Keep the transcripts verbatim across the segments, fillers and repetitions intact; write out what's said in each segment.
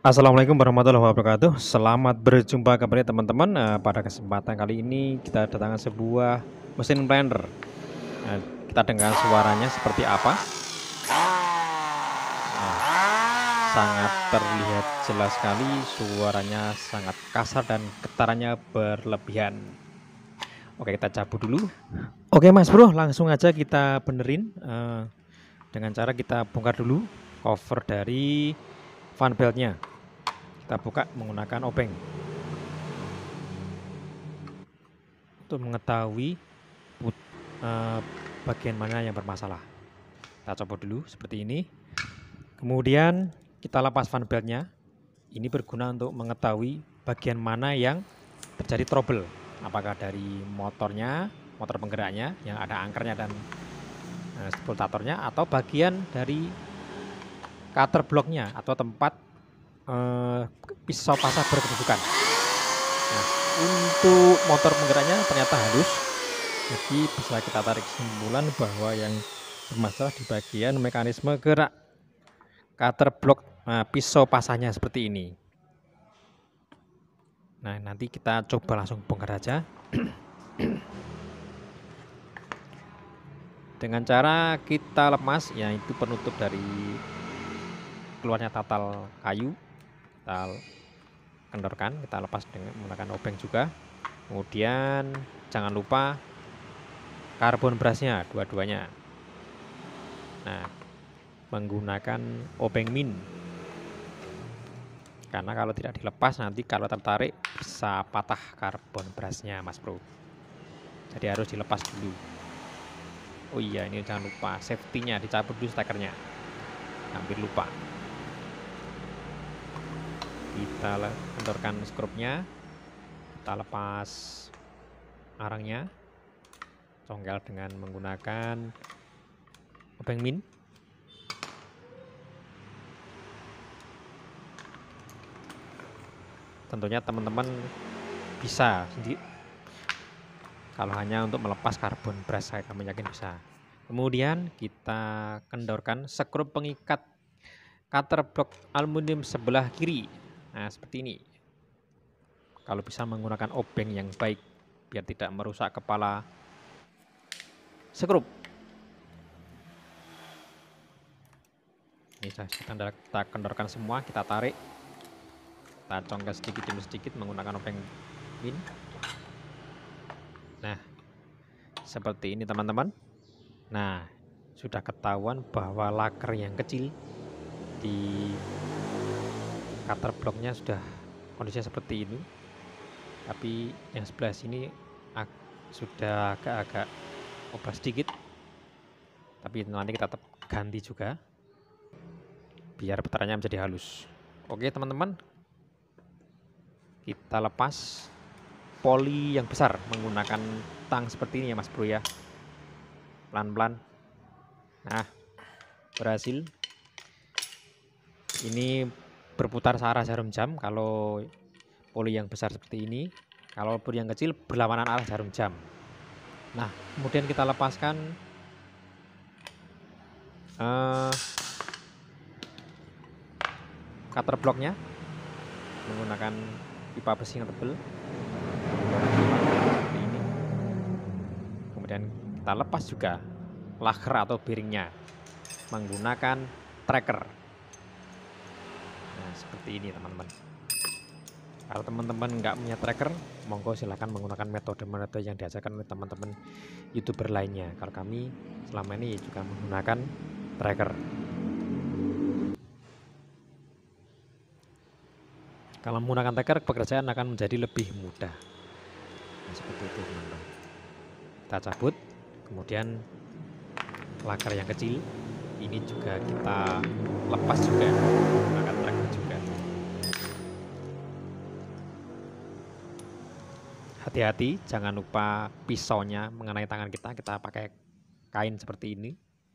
Assalamualaikum warahmatullahi wabarakatuh. Selamat berjumpa kembali teman-teman. Nah, pada kesempatan kali ini kita datangkan sebuah mesin blender. Nah, kita dengar suaranya seperti apa. Nah, sangat terlihat jelas sekali, suaranya sangat kasar dan getarannya berlebihan. Oke, kita cabut dulu. Oke Mas Bro, langsung aja kita benerin uh, dengan cara kita bongkar dulu cover dari fan beltnya. Kita buka menggunakan obeng untuk mengetahui put, uh, bagian mana yang bermasalah. Kita coba dulu seperti ini. Kemudian kita lepas fan beltnya. Ini berguna untuk mengetahui bagian mana yang terjadi trouble. Apakah dari motornya, motor penggeraknya yang ada angkernya dan uh, spultatornya, atau bagian dari cutter blocknya atau tempat uh, pisau pasah berkedudukan. Nah, untuk motor penggeraknya ternyata halus, jadi bisa kita tarik kesimpulan bahwa yang bermasalah di bagian mekanisme gerak cutter block, nah, pisau pasahnya seperti ini. Nah, nanti kita coba langsung bongkar aja dengan cara kita lemas, yaitu penutup dari keluarnya tatal kayu. Kita kendorkan, kita lepas dengan menggunakan obeng juga. Kemudian jangan lupa karbon brushnya dua-duanya. Nah, menggunakan obeng min, karena kalau tidak dilepas nanti kalau tertarik bisa patah karbon brushnya Mas Bro. Jadi harus dilepas dulu. Oh iya, ini jangan lupa safety-nya dicabut dulu stekernya, hampir lupa. Kita kendorkan skrupnya, kita lepas arangnya, congkel dengan menggunakan obeng min. Tentunya teman-teman bisa sendiri, kalau hanya untuk melepas karbon brush saya kami yakin bisa. Kemudian kita kendorkan skrup pengikat cutter block aluminium sebelah kiri. Nah, seperti ini. Kalau bisa menggunakan obeng yang baik biar tidak merusak kepala skrup. Ini sudah kita kendorkan semua, kita tarik, kita congkel sedikit demi sedikit menggunakan obeng min. Nah, seperti ini teman-teman. Nah, sudah ketahuan bahwa laker yang kecil di cutter blocknya sudah kondisinya seperti ini, tapi yang sebelah sini sudah agak-agak obras sedikit, tapi nanti kita tetap ganti juga biar putarannya menjadi halus. Oke teman-teman, kita lepas poli yang besar menggunakan tang seperti ini ya Mas Bro ya, pelan-pelan. Nah, berhasil. Ini berputar searah jarum jam kalau poli yang besar seperti ini. Kalau poli yang kecil berlawanan arah jarum jam. Nah, kemudian kita lepaskan uh, cutter blocknya menggunakan pipa besi yang tebal seperti ini. Kemudian kita lepas juga laker atau bearingnya menggunakan tracker. Nah, seperti ini teman-teman. Kalau teman-teman nggak punya tracker, monggo silahkan menggunakan metode-metode yang diajarkan oleh teman-teman YouTuber lainnya. Kalau kami selama ini juga menggunakan tracker. Kalau menggunakan tracker, pekerjaan akan menjadi lebih mudah. Nah, seperti itu teman-teman. Kita cabut, kemudian laker yang kecil ini juga kita lepas juga menggunakan tracker juga. Hati-hati, jangan lupa pisaunya mengenai tangan kita, kita pakai kain seperti ini.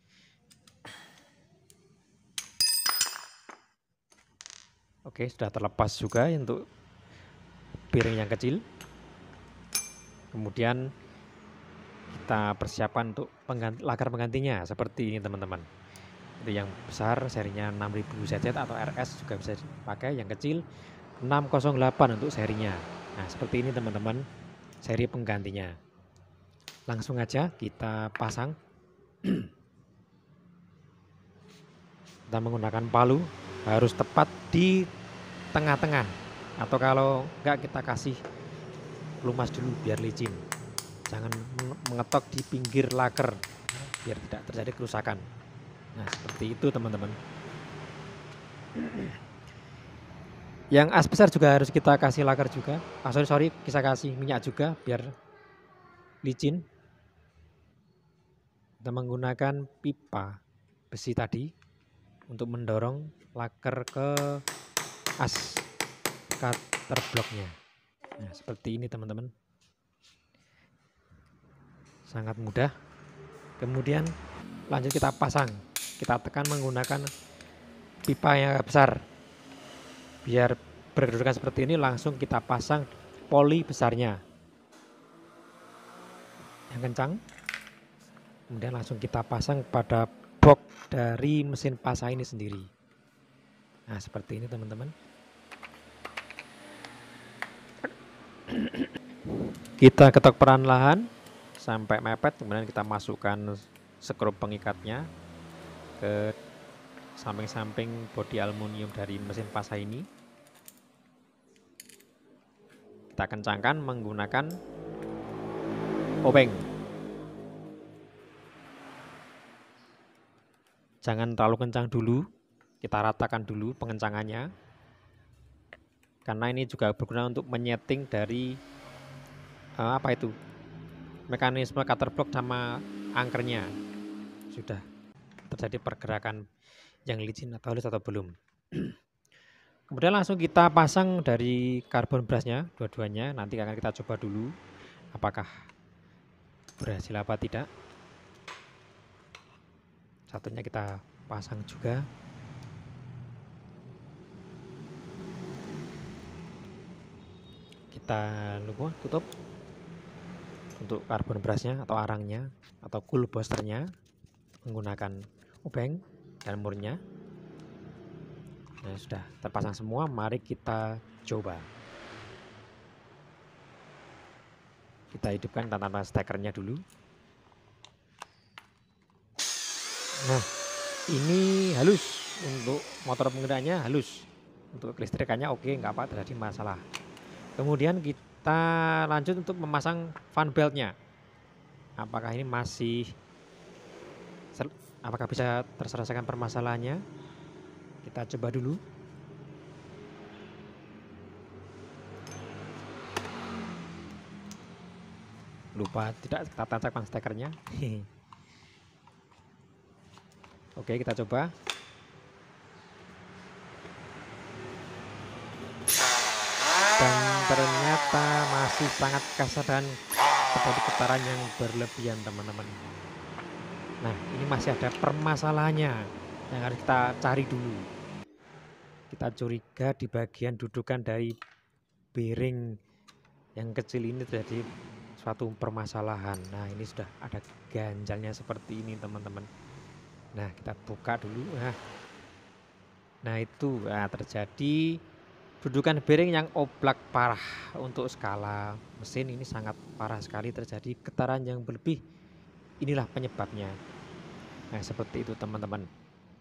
Oke, sudah terlepas juga untuk bearing yang kecil. Kemudian kita persiapkan untuk pengganti, laker penggantinya seperti ini teman-teman. Itu yang besar serinya enam ribu Z Z atau R S juga bisa dipakai, yang kecil enam nol delapan untuk serinya. Nah, seperti ini teman-teman seri penggantinya. Langsung aja kita pasang. Kita menggunakan palu harus tepat di tengah-tengah, atau kalau enggak kita kasih pelumas dulu biar licin. Jangan mengetok di pinggir laker biar tidak terjadi kerusakan. Nah, seperti itu teman-teman. Yang as besar juga harus kita kasih laker juga. Ah, sorry sorry, kita kasih minyak juga biar licin. Kita menggunakan pipa besi tadi untuk mendorong laker ke as cutter blocknya. Nah, seperti ini teman-teman. Sangat mudah. Kemudian lanjut kita pasang. Kita tekan menggunakan pipa yang besar. Biar berkedudukan seperti ini, langsung kita pasang poli besarnya yang kencang. Kemudian langsung kita pasang pada box dari mesin pasang ini sendiri. Nah, seperti ini teman-teman. Kita ketok perlahan sampai mepet, kemudian kita masukkan skrup pengikatnya ke samping-samping bodi aluminium dari mesin pasang ini. Kita kencangkan menggunakan obeng. Jangan terlalu kencang dulu, kita ratakan dulu pengencangannya. Karena ini juga berguna untuk menyeting dari uh, apa itu? Mekanisme cutter block sama angkernya. Sudah terjadi pergerakan yang licin atau halus atau belum. Kemudian langsung kita pasang dari karbon brushnya, dua-duanya. Nanti akan kita coba dulu apakah berhasil apa tidak. Satunya kita pasang juga. Kita lupa tutup untuk karbon brushnya atau arangnya atau cool boosternya menggunakan obeng dan murnya. Nah, sudah terpasang semua, mari kita coba. Kita hidupkan tanpa stekernya dulu. Nah, ini halus, untuk motor penggeraknya halus, untuk kelistrikannya oke, nggak apa terjadi masalah. Kemudian kita lanjut untuk memasang fan beltnya. Apakah ini masih, apakah bisa terselesaikan permasalahannya? Kita coba dulu. Lupa tidak kita tancapkan stekernya. Oke, kita coba. Dan ternyata masih sangat kasar dan terjadi getaran yang berlebihan teman-teman. Nah, ini masih ada permasalahannya yang harus kita cari dulu. Kita curiga di bagian dudukan dari bearing yang kecil ini terjadi suatu permasalahan. Nah, ini sudah ada ganjalnya seperti ini teman-teman. Nah, kita buka dulu. Nah, nah itu nah, terjadi dudukan bearing yang oblak parah. Untuk skala mesin ini sangat parah sekali, terjadi getaran yang berlebih. Inilah penyebabnya. Nah, seperti itu teman-teman.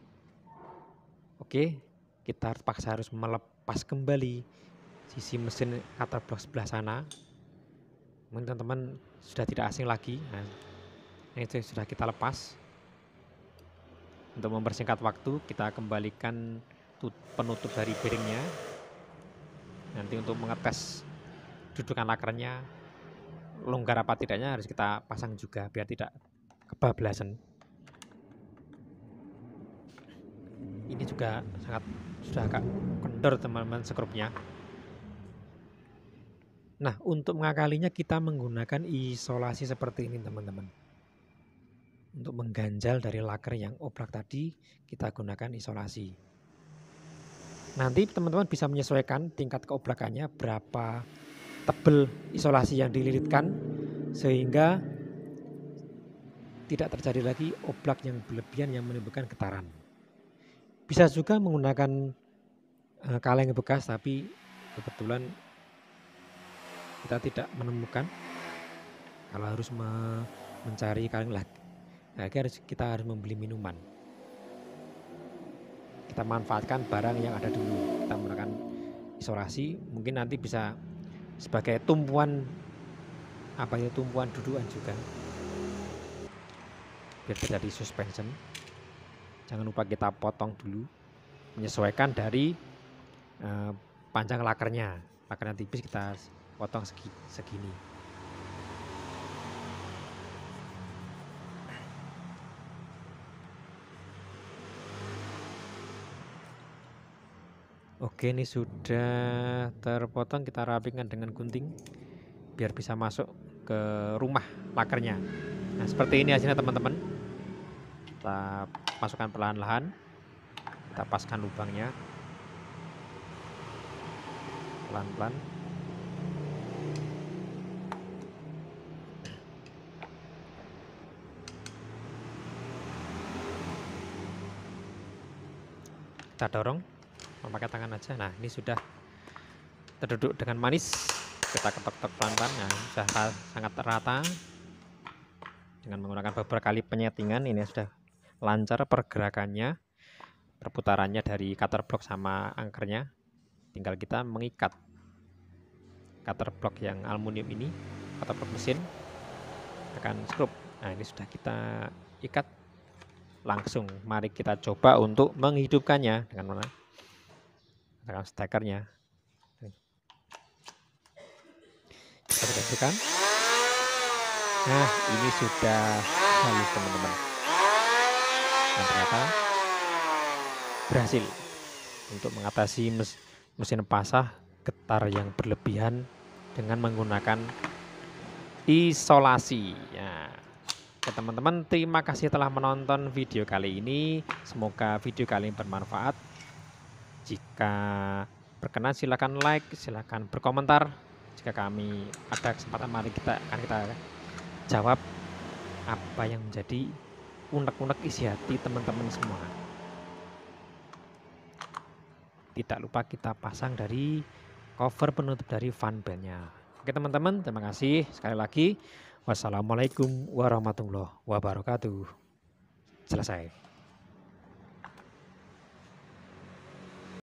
Oke, kita terpaksa harus melepas kembali sisi mesin cutter block sebelah sana. Mungkin teman-teman sudah tidak asing lagi. Nah, ini sudah kita lepas. Untuk mempersingkat waktu, kita kembalikan penutup dari bearingnya. Nanti untuk mengetes dudukan lakernya longgar apa tidaknya harus kita pasang juga biar tidak kebablasan. Ini juga sangat sudah agak kendor teman-teman skrupnya. Nah, untuk mengakalinya kita menggunakan isolasi seperti ini teman-teman. Untuk mengganjal dari laker yang oblak tadi, kita gunakan isolasi. Nanti teman-teman bisa menyesuaikan tingkat keoblakannya, berapa tebal isolasi yang dililitkan, sehingga tidak terjadi lagi oblak yang berlebihan yang menimbulkan getaran. Bisa juga menggunakan uh, kaleng bekas, tapi kebetulan kita tidak menemukan. Kalau harus me mencari kaleng lagi, nah, kita harus membeli minuman. Kita manfaatkan barang yang ada dulu. Kita menggunakan isolasi, mungkin nanti bisa sebagai tumpuan apa ya, tumpuan dudukan juga, biar terjadi suspension. Jangan lupa kita potong dulu, menyesuaikan dari uh, panjang lakernya. Lakernya tipis, kita potong segi, segini. Oke, ini sudah terpotong, kita rapikan dengan gunting biar bisa masuk ke rumah lakernya. Nah, seperti ini hasilnya teman-teman. Kita masukkan perlahan-lahan, kita paskan lubangnya pelan-pelan. Kita dorong memakai tangan aja. Nah, ini sudah terduduk dengan manis. Kita ketok-ketok pelan-pelan. Nah, sudah sangat rata. Dengan menggunakan beberapa kali penyetingan, ini sudah lancar pergerakannya, perputarannya dari cutter block sama angkernya. Tinggal kita mengikat cutter block yang aluminium ini, cutter block mesin, tekan skrup. Nah, ini sudah kita ikat langsung. Mari kita coba untuk menghidupkannya dengan mana? Tekan stekernya. Kita tekan. Nah, ini sudah halus teman-teman. Dan ternyata berhasil untuk mengatasi mes mesin pasah getar yang berlebihan dengan menggunakan isolasi. Ya. Oke teman-teman, terima kasih telah menonton video kali ini. Semoga video kali ini bermanfaat. Jika berkenan silakan like, silakan berkomentar. Jika kami ada kesempatan, mari kita akan kita jawab apa yang menjadi unek-unek isi hati teman-teman semua. Tidak lupa kita pasang dari cover penutup dari fan bandnya. Oke teman-teman, terima kasih sekali lagi. Wassalamualaikum warahmatullahi wabarakatuh. Selesai.